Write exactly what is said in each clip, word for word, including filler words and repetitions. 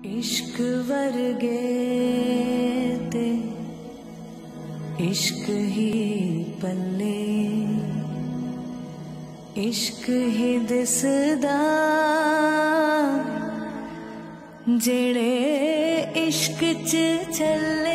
इश्क वर्गे ते इश्क ही पल्ले इश्क ही दिसदा जेड़े इश्क च चले।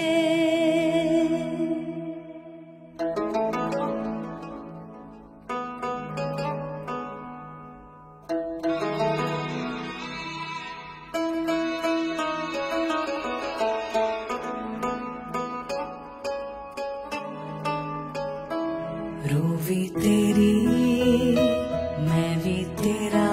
रूह भी तेरी मैं भी तेरा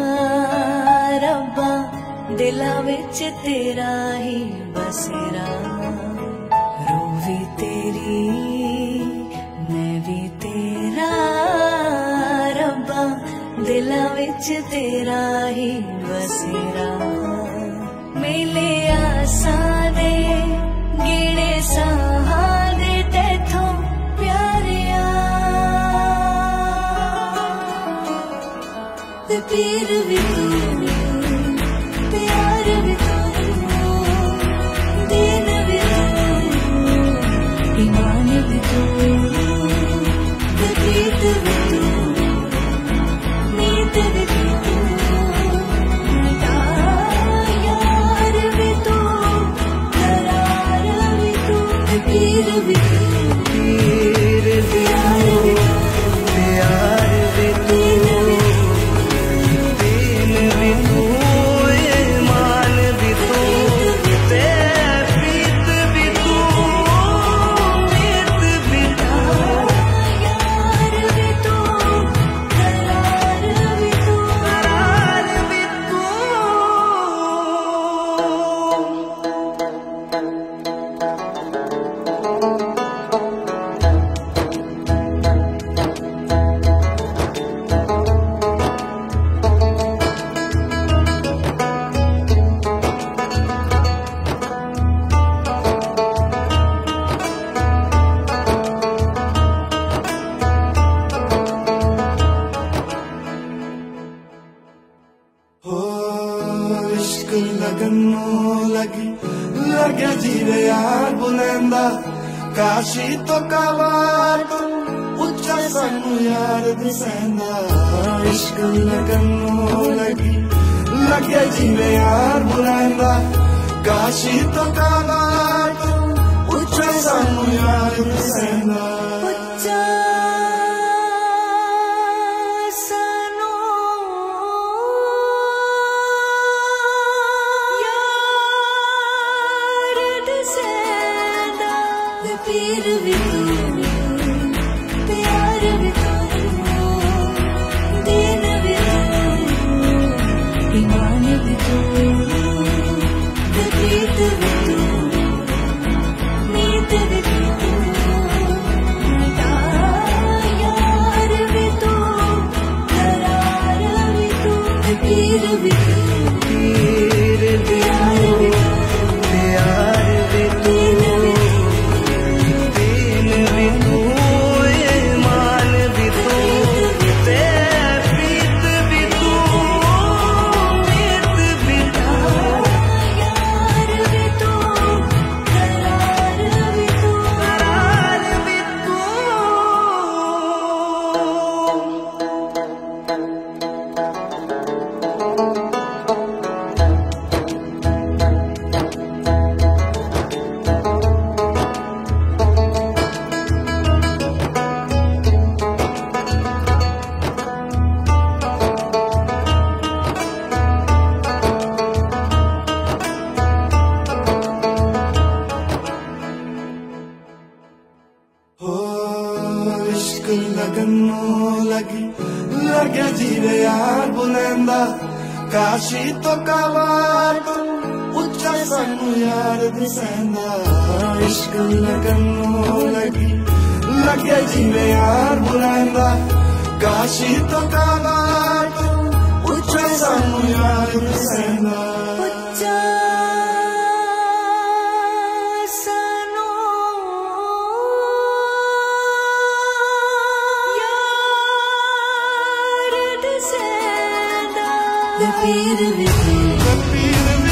रब्बा दिला विच तेरा ही बसेरा। रूह भी तेरी मैं भी तेरा रब्बा दिला विच तेरा ही बसेरा। मेले आसा दे गिणे साहा दे तेथों पीर भी तू प्यार भी तू दीन भी तू ईमान भी तू प्रीत भी तू नीत भी तू यार भी तू करार भी तू पीर भी तू पीर प्यार भी तू प्यार भी तू लगन लगी लगे जीवे यार बुलंदा काशी तो कावार तो उच्चा सानू यार दिसेंदा। इश्क लगन लगी लगे जीवे यार बुलंदा काशी तो कावार तो उच्चा सानू यार दिसेंदा। पीर भी तू प्यार भी तू दीन भी तू ईमान भी तू प्रीत भी तू नीत भी तू यार भी तू करार भी तू पीर भी तू पीर प्यार भी तू प्यार भी तू इश्क लगन लगी लगे जीवे यार बुलंदा काशी तो कावार तो उच्चा सानू यार दिसेंदा। इश्क लगन लगी लगे जीवे यार बुलंदा काशी तो कावार तो उच्चा सानू यार दिसेंदा। The pir